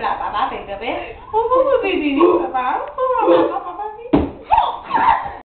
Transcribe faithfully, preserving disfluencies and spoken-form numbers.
爸爸背着呗，不不不背背背，爸爸，爸爸爸爸。